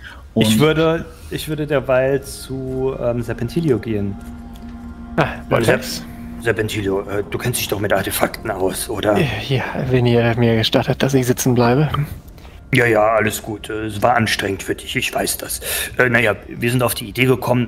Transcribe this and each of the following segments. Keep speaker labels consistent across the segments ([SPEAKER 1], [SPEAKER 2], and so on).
[SPEAKER 1] Und
[SPEAKER 2] Ich würde derweil zu Serpentilio gehen.
[SPEAKER 3] Vortex.
[SPEAKER 2] Serpentilio, du kennst dich doch mit Artefakten aus, oder?
[SPEAKER 3] Ja, wenn ihr mir gestattet, dass ich sitzen bleibe.
[SPEAKER 2] Ja, alles gut. Es war anstrengend für dich, ich weiß das. Naja, wir sind auf die Idee gekommen,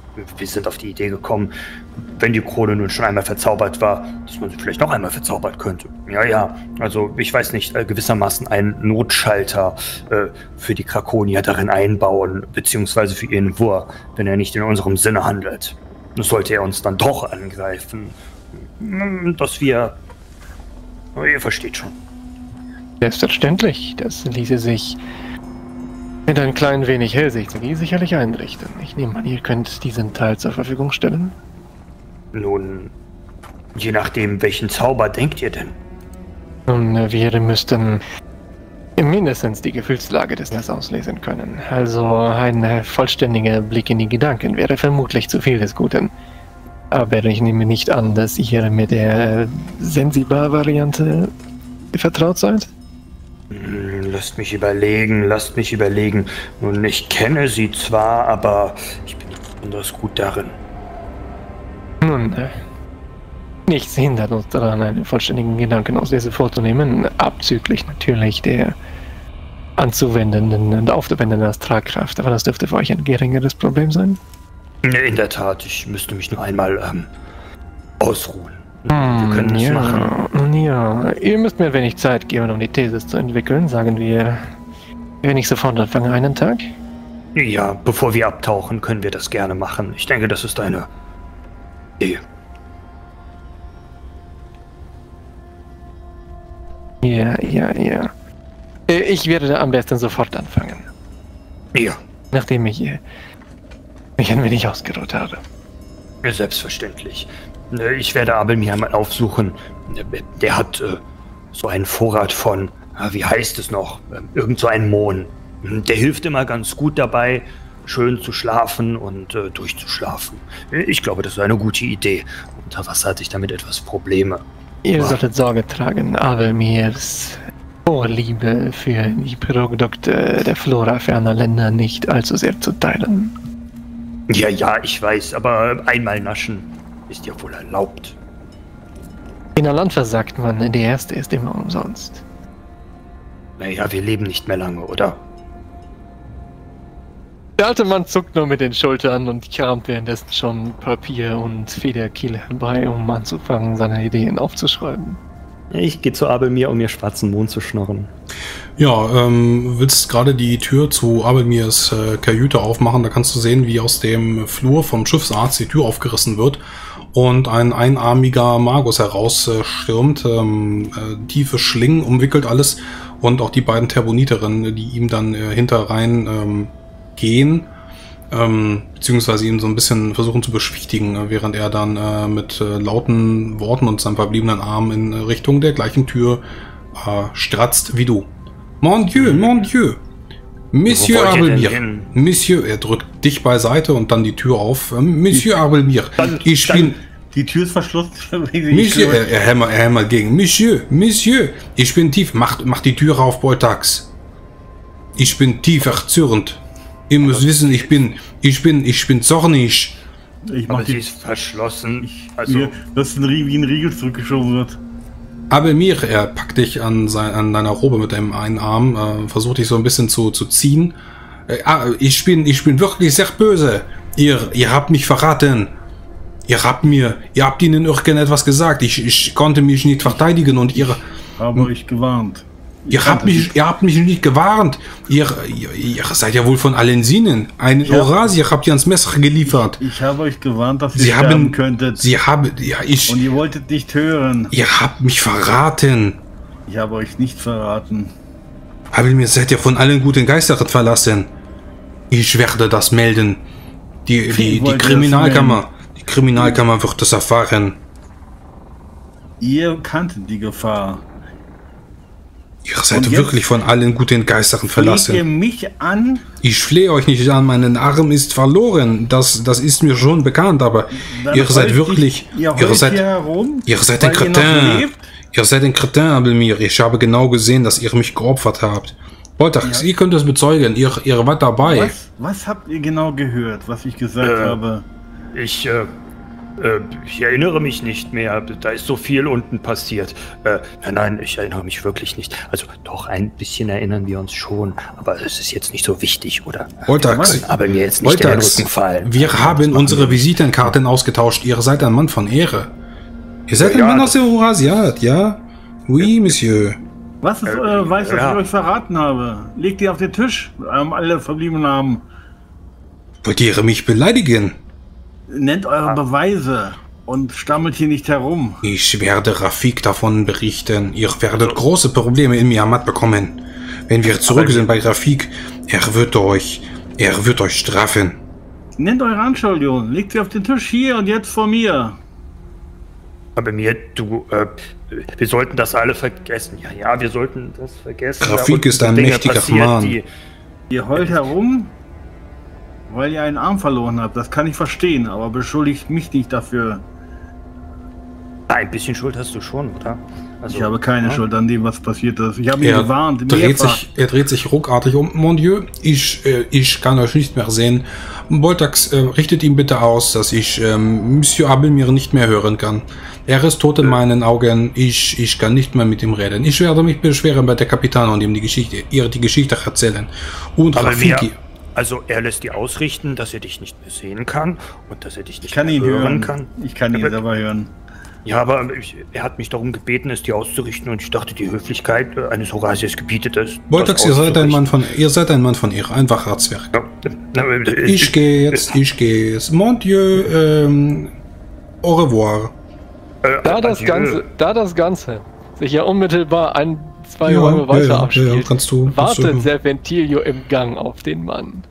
[SPEAKER 2] wenn die Krone nun schon einmal verzaubert war, dass man sie vielleicht noch einmal verzaubern könnte. Ja, also ich weiß nicht, gewissermaßen einen Notschalter für die Krakonier darin einbauen, beziehungsweise für ihren Wurr, wenn er nicht in unserem Sinne handelt. Sollte er uns dann doch angreifen, dass wir... Ihr versteht schon.
[SPEAKER 3] Selbstverständlich, das ließe sich mit ein klein wenig Hellsichtigkeit sicherlich einrichten. Ich nehme an, ihr könnt diesen Teil zur Verfügung stellen.
[SPEAKER 2] Nun, je nachdem, welchen Zauber denkt ihr denn?
[SPEAKER 3] Nun, wir müssten mindestens die Gefühlslage des Ners auslesen können. Also ein vollständiger Blick in die Gedanken wäre vermutlich zu viel des Guten. Aber ich nehme nicht an, dass ihr mit der Sensibar-Variante vertraut seid.
[SPEAKER 2] Lasst mich überlegen. Nun, ich kenne sie zwar, aber ich bin nicht besonders gut darin.
[SPEAKER 3] Nun, nichts hindert uns daran, einen vollständigen Gedankenauslese vorzunehmen, abzüglich natürlich der anzuwendenden und aufzuwendenden Astralkraft. Aber das dürfte für euch ein geringeres Problem sein.
[SPEAKER 2] In der Tat, ich müsste mich nur einmal ausruhen. Wir können es machen.
[SPEAKER 3] Ja, ihr müsst mir ein wenig Zeit geben, um die Thesis zu entwickeln. Sagen wir, wenn ich sofort anfange, einen Tag?
[SPEAKER 2] Ja, bevor wir abtauchen, können wir das gerne machen. Ich denke, das ist eine Idee.
[SPEAKER 3] Ja. Ich werde am besten sofort anfangen.
[SPEAKER 2] Ja.
[SPEAKER 3] Nachdem ich mich ein wenig ausgeruht habe.
[SPEAKER 2] Selbstverständlich. Ich werde Abelmir einmal aufsuchen. Der hat so einen Vorrat von, wie heißt es noch, irgend so einen Mohn. Der hilft immer ganz gut dabei, schön zu schlafen und durchzuschlafen. Ich glaube, das ist eine gute Idee. Unter Wasser hatte ich damit etwas Probleme.
[SPEAKER 3] Ihr solltet Sorge tragen, Abelmirs Vorliebe für die Produkte der Flora ferner Länder nicht allzu sehr zu teilen.
[SPEAKER 2] Ja, ich weiß, aber einmal naschen ist ja wohl erlaubt.
[SPEAKER 3] In der Landwehr sagt man, der Erste ist immer umsonst.
[SPEAKER 2] Naja, wir leben nicht mehr lange, oder?
[SPEAKER 3] Der alte Mann zuckt nur mit den Schultern und kramt währenddessen schon Papier und Federkiel herbei, um anzufangen, seine Ideen aufzuschreiben.
[SPEAKER 4] Ich gehe zu Abelmir, um mir schwarzen Mond zu schnorren.
[SPEAKER 5] Ja, willst gerade die Tür zu Abelmirs Kajüte aufmachen. Da kannst du sehen, wie aus dem Flur vom Schiffsarzt die Tür aufgerissen wird und ein einarmiger Magus herausstürmt. Tiefe Schlingen umwickelt alles und auch die beiden Terraboniterinnen, die ihm dann hinterrein gehen, beziehungsweise ihn so ein bisschen versuchen zu beschwichtigen, während er dann mit lauten Worten und seinem verbliebenen Arm in Richtung der gleichen Tür stratzt wie du. Mon Dieu, Monsieur Abelmir. Monsieur, er drückt dich beiseite und dann die Tür auf. Monsieur Abelmir, ich bin...
[SPEAKER 1] Die Tür ist verschlossen.
[SPEAKER 5] Monsieur, er hämmert gegen. Monsieur, ich bin tief... Mach die Tür auf, Beutax. Ich bin tief erzürnt. Ihr müsst wissen, ich bin zornig.
[SPEAKER 2] Aber sie ist verschlossen.
[SPEAKER 1] Das ist wie ein Riegel zurückgeschoben wird.
[SPEAKER 5] Abelmir, er packt dich an deiner Robe mit dem einen Arm, versucht dich so ein bisschen zu ziehen. Ich bin wirklich sehr böse. Ihr habt mich verraten. Ihr habt ihnen irgendetwas gesagt. Ich konnte mich nicht verteidigen und ihr...
[SPEAKER 1] Habe euch gewarnt.
[SPEAKER 5] Ihr habt mich nicht gewarnt. Ihr seid ja wohl von allen Sinnen. Einen Eurasier habt ihr ans Messer geliefert.
[SPEAKER 1] Ich habe euch gewarnt, dass ihr sterben könntet.
[SPEAKER 5] Und
[SPEAKER 1] ihr wolltet nicht hören.
[SPEAKER 5] Ihr habt mich verraten.
[SPEAKER 1] Ich habe euch nicht verraten.
[SPEAKER 5] Abelmir, seid ihr von allen guten Geistern verlassen. Ich werde das melden. Die Kriminalkammer. Die Kriminalkammer wird das erfahren.
[SPEAKER 1] Ihr kanntet die Gefahr.
[SPEAKER 5] Ihr seid wirklich von allen guten Geistern verlassen.
[SPEAKER 1] Ihr mich an?
[SPEAKER 5] Ich flehe euch nicht an, mein Arm ist verloren. Das ist mir schon bekannt, aber ihr seid wirklich... Ihr seid ein Kretin. Ihr seid ein Kretin, Abelmir. Ich habe genau gesehen, dass ihr mich geopfert habt. Boltax, ihr könnt es bezeugen, ihr wart dabei.
[SPEAKER 1] Was habt ihr genau gehört, was ich gesagt habe?
[SPEAKER 2] Ich erinnere mich nicht mehr. Da ist so viel unten passiert. Nein, ich erinnere mich wirklich nicht. Also doch, ein bisschen erinnern wir uns schon. Aber es ist jetzt nicht so wichtig, oder?
[SPEAKER 5] Boltax,
[SPEAKER 2] aber mir jetzt nicht der Rücken fallen.
[SPEAKER 5] Wir haben unsere Visitenkarten ausgetauscht. Ihr seid ein Mann von Ehre. Ihr seid ein Mann aus der Eurasiat, ja? Oui, Monsieur.
[SPEAKER 1] Was ist euer Beweis, dass ich euch verraten habe? Legt ihr auf den Tisch, alle verbliebenen Namen.
[SPEAKER 5] Wollt ihr mich beleidigen?
[SPEAKER 1] Nennt eure Beweise und stammelt hier nicht herum.
[SPEAKER 5] Ich werde Rafik davon berichten. Ihr werdet große Probleme in Miamat bekommen. Wenn wir zurück sind bei Rafik, er wird euch strafen.
[SPEAKER 1] Nennt eure Anschuldigungen, legt sie auf den Tisch hier und jetzt vor mir.
[SPEAKER 2] Aber wir sollten das alle vergessen. Ja, wir sollten das vergessen.
[SPEAKER 5] Rafik ist ein mächtiger Mann.
[SPEAKER 1] Ihr heult herum, weil ihr einen Arm verloren habt. Das kann ich verstehen, aber beschuldigt mich nicht dafür.
[SPEAKER 2] Ein bisschen Schuld hast du schon, oder? Also,
[SPEAKER 1] ich habe keine Schuld an dem, was passiert ist. Ich habe ihn gewarnt.
[SPEAKER 5] Er dreht sich ruckartig um. Mon Dieu, ich kann euch nicht mehr sehen. Boltax, richtet ihm bitte aus, dass ich Monsieur Abelmir nicht mehr hören kann. Er ist tot in meinen Augen. Ich kann nicht mehr mit ihm reden. Ich werde mich beschweren bei der Kapitän und ihm die Geschichte erzählen. Und Rafiki.
[SPEAKER 2] Also er lässt dir ausrichten, dass er dich nicht mehr sehen kann und dass er dich nicht
[SPEAKER 1] mehr hören
[SPEAKER 2] kann.
[SPEAKER 1] Ich kann ihn selber hören.
[SPEAKER 2] Ja, aber er hat mich darum gebeten, es dir auszurichten und ich dachte, die Höflichkeit eines Horasiers gebietet es.
[SPEAKER 5] Boltax, ihr seid ein Mann von Ehre, ein Wacharzwerk. Ja. Ich gehe jetzt. Mon Dieu, au revoir.
[SPEAKER 3] Da das Ganze sich ja unmittelbar 2 Räume weiter abspielt, wartet Serpentilio im Gang auf den Mann.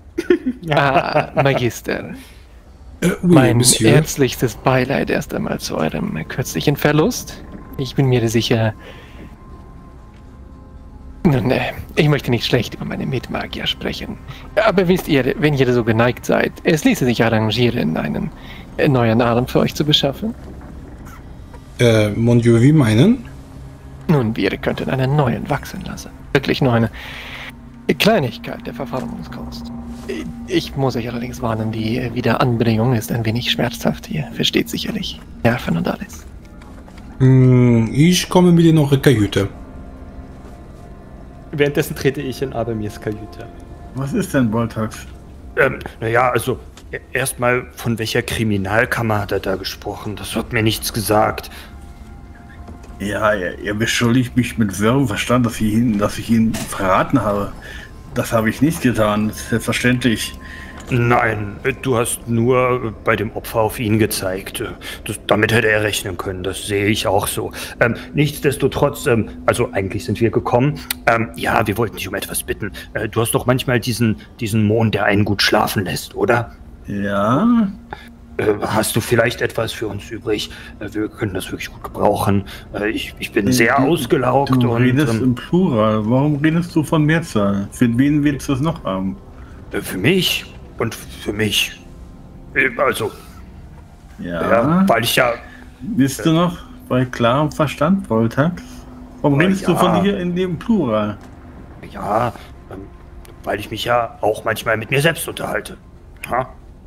[SPEAKER 3] Magister. Mein herzlichstes Beileid erst einmal zu eurem kürzlichen Verlust. Ich bin mir sicher... Nun, ich möchte nicht schlecht über meine Mitmagier sprechen. Aber wisst ihr, wenn ihr so geneigt seid, es ließe sich arrangieren, einen neuen Arm für euch zu beschaffen.
[SPEAKER 5] Mon Dieu, wie meinen?
[SPEAKER 3] Nun, wir könnten einen neuen wachsen lassen. Wirklich nur eine Kleinigkeit der Verformungskunst. Ich muss euch allerdings warnen, die Wiederanbringung ist ein wenig schmerzhaft. Ihr versteht sicherlich Nerven und alles.
[SPEAKER 5] Ich komme mit in eure Kajüte.
[SPEAKER 4] Währenddessen trete ich in Abelmirs Kajüte.
[SPEAKER 1] Was ist denn Boltax?
[SPEAKER 2] Naja, also erstmal, von welcher Kriminalkammer hat er da gesprochen? Das hat mir nichts gesagt.
[SPEAKER 1] Ja, er beschuldigt mich mit wirrem Verstand, dass ich ihn verraten habe. Das habe ich nicht getan, selbstverständlich.
[SPEAKER 2] Nein, du hast nur bei dem Opfer auf ihn gezeigt. Damit hätte er rechnen können, das sehe ich auch so. Nichtsdestotrotz, also eigentlich sind wir gekommen. Ja, wir wollten dich um etwas bitten. Du hast doch manchmal diesen Mond, der einen gut schlafen lässt, oder?
[SPEAKER 1] Ja.
[SPEAKER 2] Hast du vielleicht etwas für uns übrig? Wir können das wirklich gut gebrauchen. Ich bin sehr ausgelaugt.
[SPEAKER 1] Du redest im Plural. Warum redest du von Mehrzahl? Für wen willst du es noch haben?
[SPEAKER 2] Für mich und für mich. Also.
[SPEAKER 1] Ja.
[SPEAKER 2] Weil ich ja...
[SPEAKER 1] Bist du noch bei klarem Verstand, Boltax? Warum redest du von dir in dem Plural?
[SPEAKER 2] Ja, weil ich mich ja auch manchmal mit mir selbst unterhalte. Ha?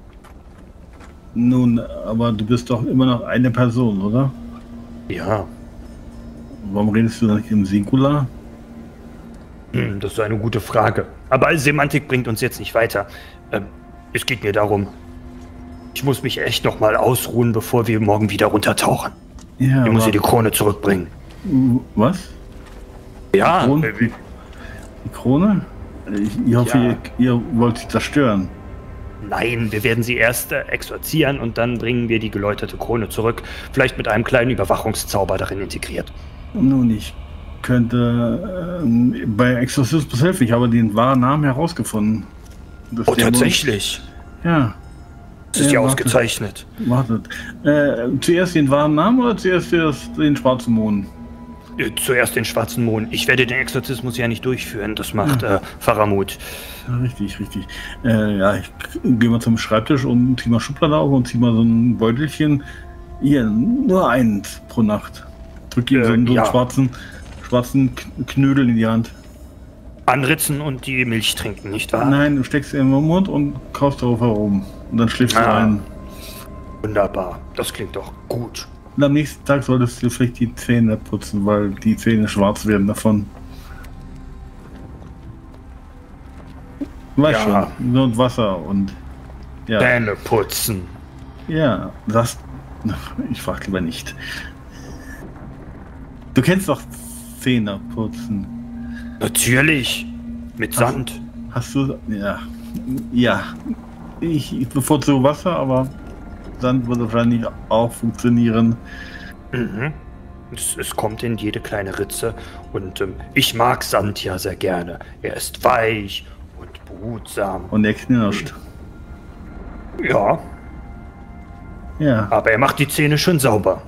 [SPEAKER 1] Nun, aber du bist doch immer noch eine Person, oder?
[SPEAKER 2] Ja.
[SPEAKER 1] Warum redest du nicht im Singular?
[SPEAKER 2] Das ist eine gute Frage. Aber Semantik bringt uns jetzt nicht weiter. Es geht mir darum, ich muss mich echt noch mal ausruhen, bevor wir morgen wieder runtertauchen. Ja, ich muss ihr die Krone zurückbringen.
[SPEAKER 1] Was?
[SPEAKER 2] Ja.
[SPEAKER 1] Die Krone? Ich hoffe, ihr wollt sie zerstören.
[SPEAKER 2] Nein, wir werden sie erst exorzieren und dann bringen wir die geläuterte Krone zurück. Vielleicht mit einem kleinen Überwachungszauber darin integriert.
[SPEAKER 1] Nun, ich könnte bei Exorzismus helfen. Ich habe den wahren Namen herausgefunden.
[SPEAKER 2] Oh, tatsächlich?
[SPEAKER 1] Ja.
[SPEAKER 2] Das ist ja ausgezeichnet.
[SPEAKER 1] Wartet. Zuerst den wahren Namen oder zuerst den schwarzen Mond?
[SPEAKER 2] Zuerst den schwarzen Mond. Ich werde den Exorzismus ja nicht durchführen. Das macht Faramut.
[SPEAKER 1] Richtig. Ja, ich gehe mal zum Schreibtisch und ziehe mal Schublade auf und ziehe mal so ein Beutelchen. Hier, nur eins pro Nacht. Drück ihm so einen schwarzen Knödel in die Hand.
[SPEAKER 2] anritzen und die Milch trinken, nicht wahr?
[SPEAKER 1] Nein, du steckst sie in den Mund und kaust darauf herum. Und dann schläfst du ein.
[SPEAKER 2] Wunderbar, das klingt doch gut.
[SPEAKER 1] Und am nächsten Tag solltest du vielleicht die Zähne putzen, weil die Zähne schwarz werden davon. Weißt
[SPEAKER 2] Ja.
[SPEAKER 1] schon, und Wasser und... Ja,
[SPEAKER 2] Zähne putzen.
[SPEAKER 1] ja, das... Ich frag lieber nicht. Du kennst doch Zähne putzen.
[SPEAKER 2] Natürlich. Mit Sand.
[SPEAKER 1] Hast du... Ja. Ja. Ich bevorzuge Wasser, aber Sand würde wahrscheinlich auch funktionieren.
[SPEAKER 2] Mhm. Es kommt in jede kleine Ritze und ich mag Sand ja sehr gerne. Er ist weich und behutsam.
[SPEAKER 1] Und er knirscht.
[SPEAKER 2] Ja,
[SPEAKER 1] Ja.
[SPEAKER 2] aber er macht die Zähne schön sauber.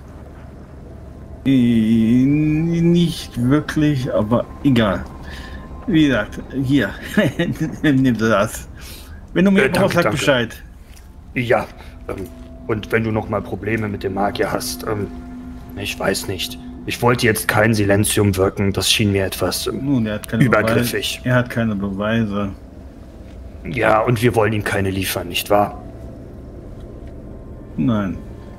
[SPEAKER 1] Nicht wirklich, aber egal. Wie gesagt, hier, nimm das. Wenn du mir
[SPEAKER 2] Danke,
[SPEAKER 1] brauchst, sag
[SPEAKER 2] danke.
[SPEAKER 1] Bescheid.
[SPEAKER 2] Ja, und wenn du noch mal Probleme mit dem Magier hast, ich weiß nicht. Ich wollte jetzt kein Silenzium wirken, das schien mir etwas
[SPEAKER 1] Nun, er hat keine
[SPEAKER 2] übergriffig.
[SPEAKER 1] Beweise. Er hat keine Beweise.
[SPEAKER 2] Ja, und wir wollen ihm keine liefern, nicht wahr?
[SPEAKER 1] Nein.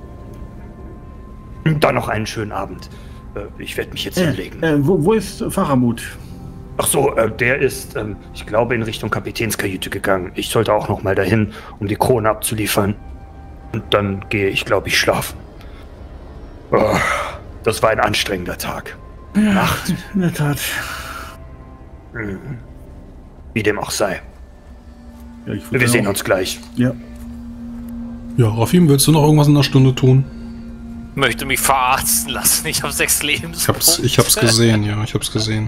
[SPEAKER 2] Dann noch einen schönen Abend. Ich werde mich jetzt hinlegen.
[SPEAKER 1] Wo ist Faramut?
[SPEAKER 2] Ach so, der ist, ich glaube, in Richtung Kapitänskajüte gegangen. Ich sollte auch noch mal dahin, um die Krone abzuliefern. Und dann gehe ich, glaube ich, schlafen. Oh, das war ein anstrengender Tag. Nacht.
[SPEAKER 1] In der Tat.
[SPEAKER 2] Mhm. Wie dem auch sei.
[SPEAKER 1] Ja, ich
[SPEAKER 2] Wir sehen uns gleich.
[SPEAKER 1] Ja.
[SPEAKER 5] Ja, Rafim, willst du noch irgendwas in einer Stunde tun?
[SPEAKER 6] Möchte mich verarzten lassen. Ich habe 6 Lebenspunkte.
[SPEAKER 5] Ich hab's gesehen, ja, ich hab's gesehen.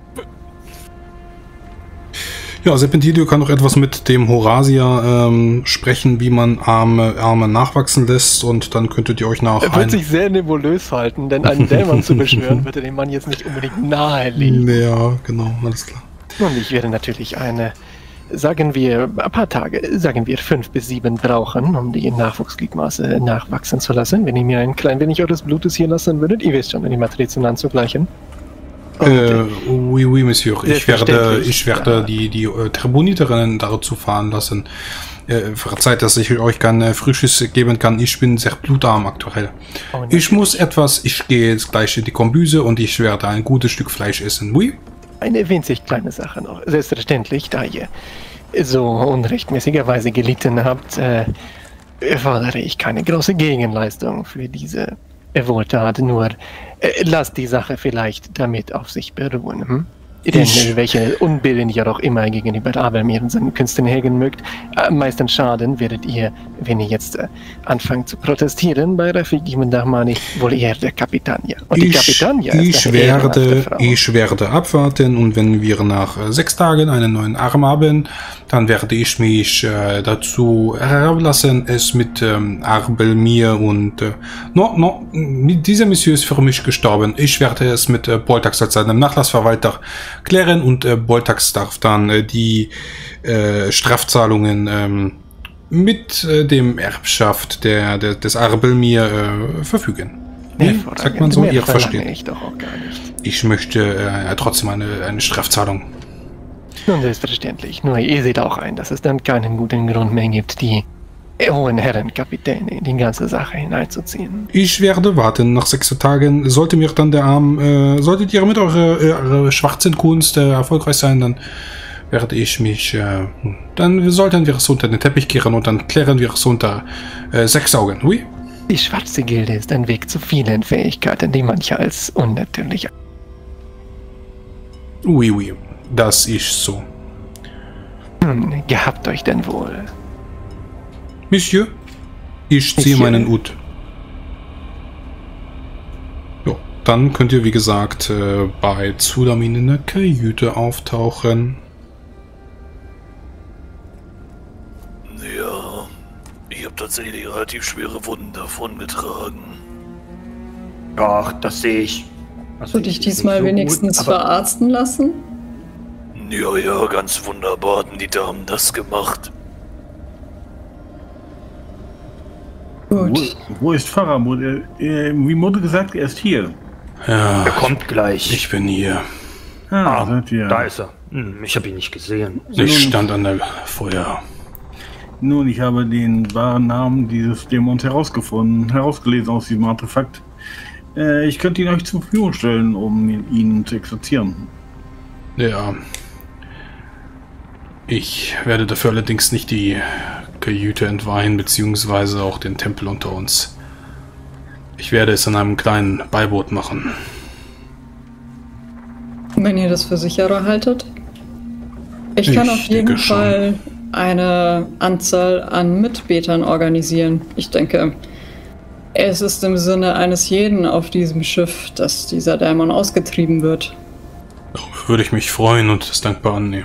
[SPEAKER 5] Ja, Serpentilio kann noch etwas mit dem Horasia sprechen, wie man Arme nachwachsen lässt, und dann könntet ihr euch nach
[SPEAKER 3] Er wird sich sehr nebulös halten, denn einen Dämon zu beschwören, würde dem Mann jetzt nicht unbedingt nahelegen.
[SPEAKER 5] Ja, genau, alles klar.
[SPEAKER 3] Und ich werde natürlich sagen wir, ein paar Tage, sagen wir 5 bis 7 brauchen, um die Nachwuchsgliedmaße nachwachsen zu lassen. Wenn ihr mir ein klein wenig eures Blutes hier lassen würdet, ihr wisst schon, die Matrizen anzugleichen.
[SPEAKER 5] Oui, oui, Monsieur. Ich werde
[SPEAKER 3] Selbstverständlich,
[SPEAKER 5] die Tribuniterinnen dazu fahren lassen. Verzeiht, dass ich euch kein Frisches geben kann. Ich bin sehr blutarm aktuell.
[SPEAKER 3] Oh,
[SPEAKER 5] Ich gehe jetzt gleich in die Kombüse und ich werde ein gutes Stück Fleisch essen. Oui?
[SPEAKER 3] Eine winzig kleine Sache noch. Selbstverständlich, da ihr so unrechtmäßigerweise gelitten habt, fordere ich keine große Gegenleistung für diese Wohltat. Nur lasst die Sache vielleicht damit auf sich beruhen. Hm? Denn welche Unbillen ihr auch immer gegenüber Abermir und seinen Künsten hegen mögt, am meisten Schaden werdet ihr, wenn ihr jetzt anfangt zu protestieren, bei Rafiki Mendahmani wohl eher der Kapitania. Und die Kapitania ist eine ehrenhafte Frau.
[SPEAKER 5] Ich werde abwarten, und wenn wir nach 6 Tagen einen neuen Arm haben, dann werde ich mich dazu herablassen, es mit Arbelmir und dieser Monsieur ist für mich gestorben. Ich werde es mit Boltax als seinem Nachlassverwalter klären, und Boltax darf dann die Strafzahlungen mit dem Erbschaft des Arbelmir verfügen.
[SPEAKER 3] Hervorragend.
[SPEAKER 5] Sagt man so,
[SPEAKER 3] Mehr
[SPEAKER 5] ihr
[SPEAKER 3] verlange
[SPEAKER 5] versteht.
[SPEAKER 3] ich doch auch gar nicht.
[SPEAKER 5] Ich möchte trotzdem eine Strafzahlung.
[SPEAKER 3] Nun, selbstverständlich. Nur ihr seht auch ein, dass es dann keinen guten Grund mehr gibt, die hohen Herren Kapitäne in die ganze Sache hineinzuziehen.
[SPEAKER 5] Ich werde warten. Nach 6 Tagen sollte mir dann der Arm, solltet ihr mit eurer schwarzen Kunst erfolgreich sein, dann werde ich mich, dann sollten wir es unter den Teppich kehren, und dann klären wir es unter 6 Augen. Oui?
[SPEAKER 3] Die schwarze Gilde ist ein Weg zu vielen Fähigkeiten, die manche als unnatürlich.
[SPEAKER 5] Oui, oui. Das ist so.
[SPEAKER 3] Nun, gehabt euch denn wohl.
[SPEAKER 5] Monsieur, ich ziehe
[SPEAKER 3] Monsieur.
[SPEAKER 5] meinen Hut. Jo, dann könnt ihr, wie gesagt, bei Tsudamin in der Kajüte auftauchen.
[SPEAKER 6] Ja, ich habe tatsächlich relativ schwere Wunden davongetragen.
[SPEAKER 2] Ach, das sehe ich.
[SPEAKER 7] Hast du dich diesmal wenigstens verarzten lassen?
[SPEAKER 6] Ja, ja, ganz wunderbar hatten die Damen das gemacht.
[SPEAKER 7] Gut.
[SPEAKER 1] Wo ist Faramut? Wie wurde gesagt, er ist hier.
[SPEAKER 5] Ja,
[SPEAKER 2] Er kommt gleich.
[SPEAKER 5] ich bin hier.
[SPEAKER 2] Da ist er. Ich habe ihn nicht gesehen.
[SPEAKER 5] Ich stand an der Feuer.
[SPEAKER 1] Nun, ich habe den wahren Namen dieses Dämons herausgelesen aus diesem Artefakt. Ich könnte ihn euch zur Verfügung stellen, um ihn zu exorzieren.
[SPEAKER 5] Ja. Ich werde dafür allerdings nicht die Kajüte entweihen, beziehungsweise auch den Tempel unter uns. Ich werde es in einem kleinen Beiboot machen.
[SPEAKER 7] Wenn ihr das für sicherer haltet? Ich kann auf jeden Fall eine Anzahl an Mitbetern organisieren. Ich denke, es ist im Sinne eines jeden auf diesem Schiff, dass dieser Dämon ausgetrieben wird.
[SPEAKER 5] Darüber würde ich mich freuen und es dankbar annehmen.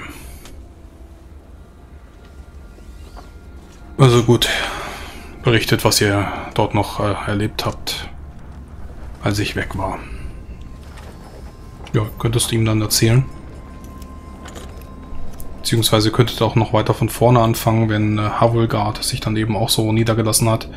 [SPEAKER 5] Also gut, berichtet, was ihr dort noch erlebt habt, als ich weg war. Ja, könntest du ihm dann erzählen? Beziehungsweise könntet ihr auch noch weiter von vorne anfangen, wenn Havulgard sich dann eben auch so niedergelassen hat.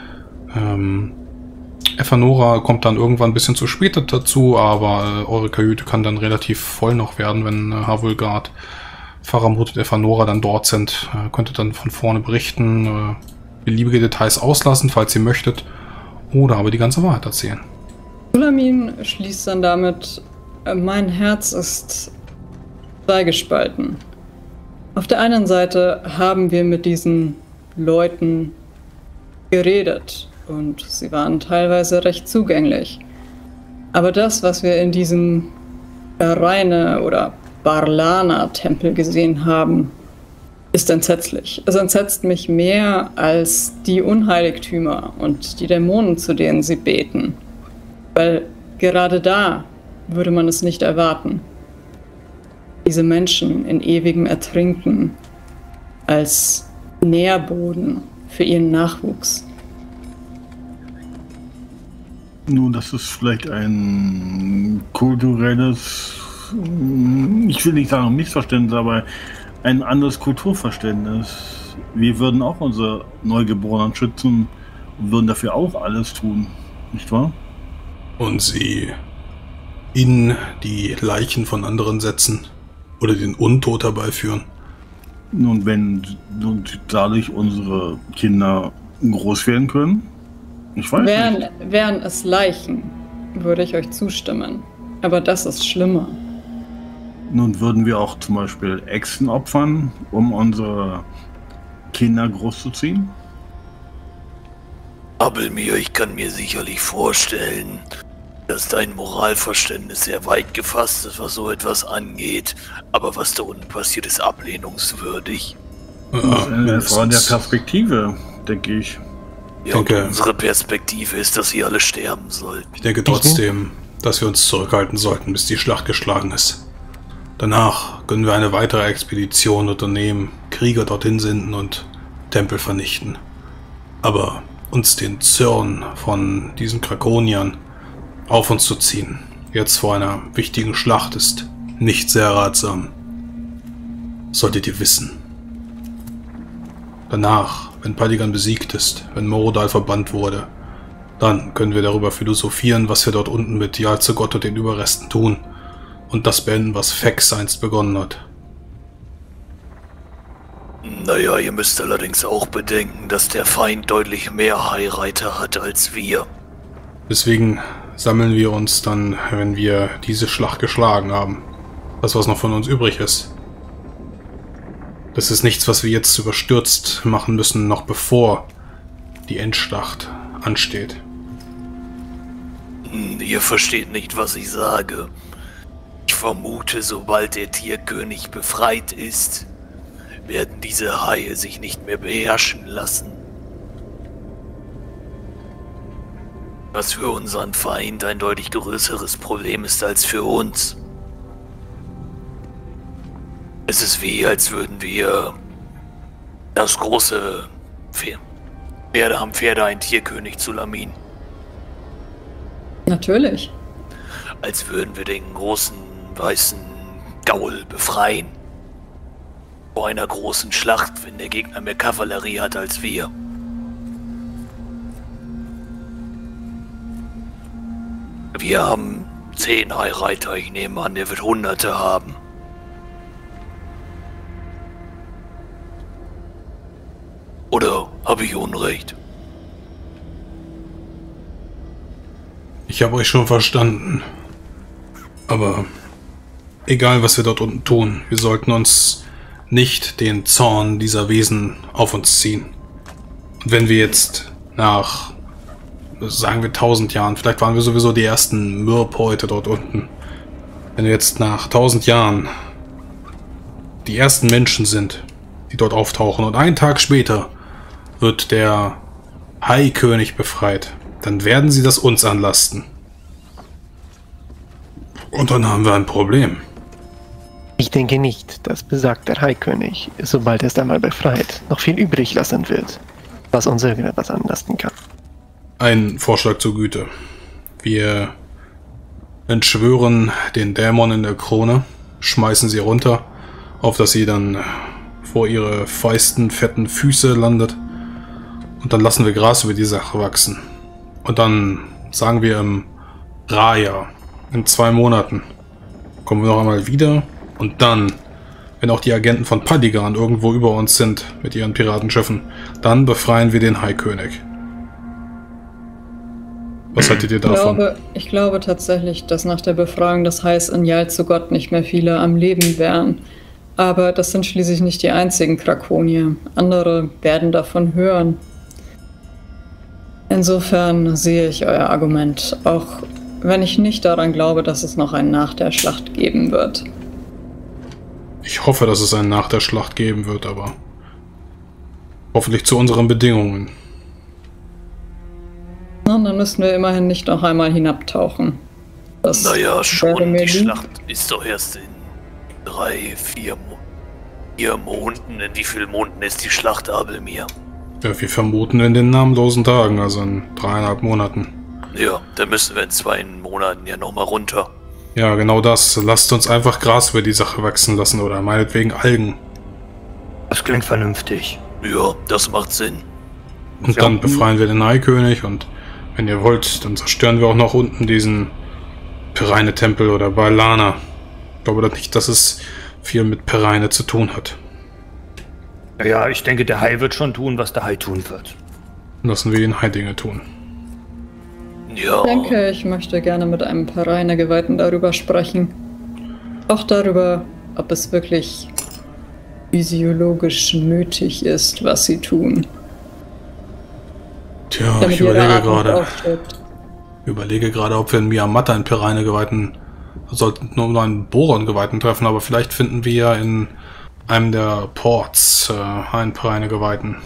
[SPEAKER 5] Ephanora kommt dann irgendwann ein bisschen zu spät dazu, aber eure Kajüte kann dann relativ voll noch werden, wenn Havulgard, Faramut und Ephanora dann dort sind. Könntet dann von vorne berichten, beliebige Details auslassen, falls ihr möchtet, oder aber die ganze Wahrheit erzählen.
[SPEAKER 7] Sulamin schließt dann damit, mein Herz ist zweigespalten. Auf der einen Seite haben wir mit diesen Leuten geredet und sie waren teilweise recht zugänglich. Aber das, was wir in diesem Reine oder Barlana-Tempel gesehen haben, ist entsetzlich. Es entsetzt mich mehr als die Unheiligtümer und die Dämonen, zu denen sie beten. Weil gerade da würde man es nicht erwarten. Diese Menschen in ewigem Ertrinken als Nährboden für ihren Nachwuchs.
[SPEAKER 1] Nun, das ist vielleicht ein kulturelles, ich will nicht sagen Missverständnis, aber ein anderes Kulturverständnis. Wir würden auch unsere Neugeborenen schützen und würden dafür auch alles tun, nicht wahr?
[SPEAKER 5] Und sie in die Leichen von anderen setzen oder den Untot herbeiführen.
[SPEAKER 1] Nun, wenn dadurch unsere Kinder groß werden können, ich weiß nicht.
[SPEAKER 7] Wären es Leichen, würde ich euch zustimmen. Aber das ist schlimmer.
[SPEAKER 1] Nun würden wir auch zum Beispiel Echsen opfern, um unsere Kinder großzuziehen?
[SPEAKER 6] Abelmir, ich kann mir sicherlich vorstellen, dass dein Moralverständnis sehr weit gefasst ist, was so etwas angeht. Aber was da unten passiert, ist ablehnungswürdig.
[SPEAKER 1] Es war der Perspektive, denke ich.
[SPEAKER 6] Ja, unsere Perspektive ist, dass sie alle sterben sollten.
[SPEAKER 5] Ich denke trotzdem, dass wir uns zurückhalten sollten, bis die Schlacht geschlagen ist. Danach können wir eine weitere Expedition unternehmen, Krieger dorthin senden und Tempel vernichten. Aber uns den Zorn von diesen Krakoniern auf uns zu ziehen, jetzt vor einer wichtigen Schlacht, ist nicht sehr ratsam. Solltet ihr wissen. Danach, wenn Paligan besiegt ist, wenn Morodal verbannt wurde, dann können wir darüber philosophieren, was wir dort unten mit Jalzegott und den Überresten tun und das beenden, was Fex einst begonnen hat.
[SPEAKER 6] Naja, ihr müsst allerdings auch bedenken, dass der Feind deutlich mehr Highreiter hat als wir.
[SPEAKER 5] Deswegen sammeln wir uns dann, wenn wir diese Schlacht geschlagen haben. Das, was noch von uns übrig ist. Das ist nichts, was wir jetzt überstürzt machen müssen, noch bevor die Endschlacht ansteht.
[SPEAKER 6] Ihr versteht nicht, was ich sage. Ich vermute, sobald der Tierkönig befreit ist, werden diese Haie sich nicht mehr beherrschen lassen. Was für unseren Feind ein deutlich größeres Problem ist als für uns. Es ist wie, als würden wir das große Pferde am Pferde ein Tierkönig zu Lamin.
[SPEAKER 7] Natürlich.
[SPEAKER 6] Als würden wir den großen weißen Gaul befreien. Vor einer großen Schlacht, wenn der Gegner mehr Kavallerie hat als wir. Wir haben 10 High-Reiter. Ich nehme an, er wird Hunderte haben. Oder habe ich Unrecht?
[SPEAKER 5] Ich habe euch schon verstanden. Aber egal, was wir dort unten tun, wir sollten uns nicht den Zorn dieser Wesen auf uns ziehen. Und wenn wir jetzt nach, sagen wir 1000 Jahren, vielleicht waren wir sowieso die ersten Mürbeute dort unten, wenn wir jetzt nach 1000 Jahren die ersten Menschen sind, die dort auftauchen und einen Tag später wird der Hai-König befreit, dann werden sie das uns anlasten. Und dann haben wir ein Problem.
[SPEAKER 3] Ich denke nicht, dass besagter Hai-König, sobald er es einmal befreit, noch viel übrig lassen wird, was uns irgendetwas anlasten kann.
[SPEAKER 5] Ein Vorschlag zur Güte. Wir entschwören den Dämon in der Krone, schmeißen sie runter, auf dass sie dann vor ihre feisten, fetten Füße landet. Und dann lassen wir Gras über die Sache wachsen. Und dann sagen wir im Raya, in 2 Monaten, kommen wir noch einmal wieder. Und dann, wenn auch die Agenten von Padigan irgendwo über uns sind mit ihren Piratenschiffen, dann befreien wir den Hai-König. Was haltet ihr davon?
[SPEAKER 7] Ich glaube tatsächlich, dass nach der Befreiung des Hais in Jalzugot nicht mehr viele am Leben wären. Aber das sind schließlich nicht die einzigen Krakonier. Andere werden davon hören. Insofern sehe ich euer Argument, auch wenn ich nicht daran glaube, dass es noch ein Nach der Schlacht geben wird.
[SPEAKER 5] Ich hoffe, dass es einen nach der Schlacht geben wird, aber hoffentlich zu unseren Bedingungen.
[SPEAKER 7] Na, dann müssen wir immerhin nicht noch einmal hinabtauchen. Das
[SPEAKER 6] Naja, schon,
[SPEAKER 7] mir
[SPEAKER 6] die
[SPEAKER 7] lieb.
[SPEAKER 6] Schlacht ist doch erst in 3, 4 Monden. In wie vielen Monden ist die Schlacht, Abelmir?
[SPEAKER 5] Ja, wir vermuten in den namenlosen Tagen, also in 3,5 Monaten.
[SPEAKER 6] Ja, dann müssen wir in 2 Monaten ja nochmal runter.
[SPEAKER 5] Ja, genau das. Lasst uns einfach Gras über die Sache wachsen lassen oder meinetwegen Algen.
[SPEAKER 2] Das klingt vernünftig.
[SPEAKER 6] Ja, das macht Sinn.
[SPEAKER 5] Und dann befreien wir den Hai-König und wenn ihr wollt, dann zerstören wir auch noch unten diesen Pereine-Tempel oder Balana. Ich glaube nicht, dass es viel mit Pereine zu tun hat.
[SPEAKER 2] Ja, ich denke, der Hai wird schon tun, was der Hai tun wird.
[SPEAKER 5] Lassen wir den Hai Dinge tun.
[SPEAKER 6] Ja.
[SPEAKER 7] Ich denke, ich möchte gerne mit einem Pereine-Geweihten darüber sprechen. Auch darüber, ob es wirklich physiologisch nötig ist, was sie tun.
[SPEAKER 5] Tja,
[SPEAKER 7] Damit
[SPEAKER 5] ich
[SPEAKER 7] ihre
[SPEAKER 5] überlege
[SPEAKER 7] Art nicht
[SPEAKER 5] gerade.
[SPEAKER 7] aufstirbt.
[SPEAKER 5] Ob wir in Miamata einen Pereine-Geweihten, sollten nur noch einen Boron-Geweihten treffen, aber vielleicht finden wir ja in einem der Ports einen Pereine-Geweihten.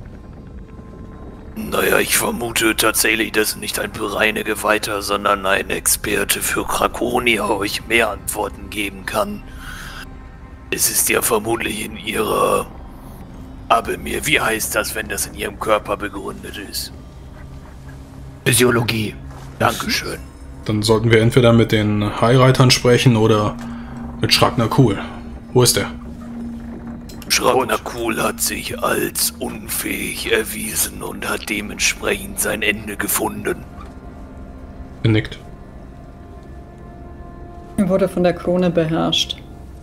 [SPEAKER 6] Naja, ich vermute tatsächlich, dass nicht ein Pereine-Geweihter, sondern ein Experte für Krakonier euch mehr Antworten geben kann. Es ist ja vermutlich in ihrer... Abelmir, wie heißt das, wenn das in ihrem Körper begründet ist?
[SPEAKER 2] Physiologie.
[SPEAKER 6] Dankeschön.
[SPEAKER 5] Dann sollten wir entweder mit den Hai-Reitern sprechen oder mit Shragnar-Kul. Wo ist er?
[SPEAKER 6] Shragnar-Kul hat sich als unfähig erwiesen und hat dementsprechend sein Ende gefunden.
[SPEAKER 5] Er nickt.
[SPEAKER 7] Er wurde von der Krone beherrscht.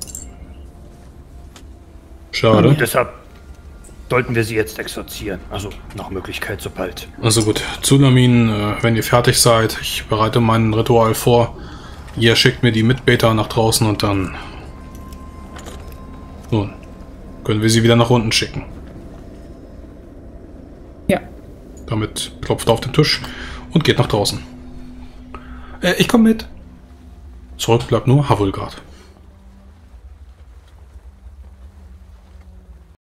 [SPEAKER 5] Schade.
[SPEAKER 2] Und deshalb sollten wir sie jetzt exorzieren. Also nach Möglichkeit sobald.
[SPEAKER 5] Also gut, Zulamin, wenn ihr fertig seid, ich bereite mein Ritual vor. Ihr schickt mir die Mitbeter nach draußen und dann... Nun, können wir sie wieder nach unten schicken.
[SPEAKER 7] Ja.
[SPEAKER 5] Damit klopft er auf den Tisch und geht nach draußen. Ich komme mit. Zurück bleibt nur Havulgard.